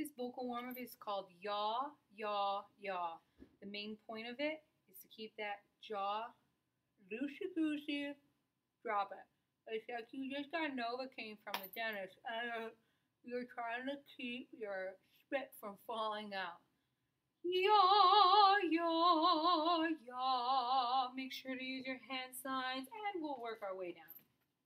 This vocal warm up is called yaw, yaw, yaw. The main point of it is to keep that jaw loosey goosey, drop it. It's like you just got Novocaine from the dentist and you're trying to keep your spit from falling out. Yaw, yaw, yaw. Make sure to use your hand signs and we'll work our way down.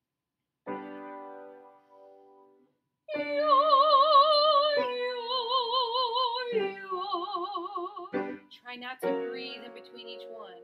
Try not to breathe in between each one.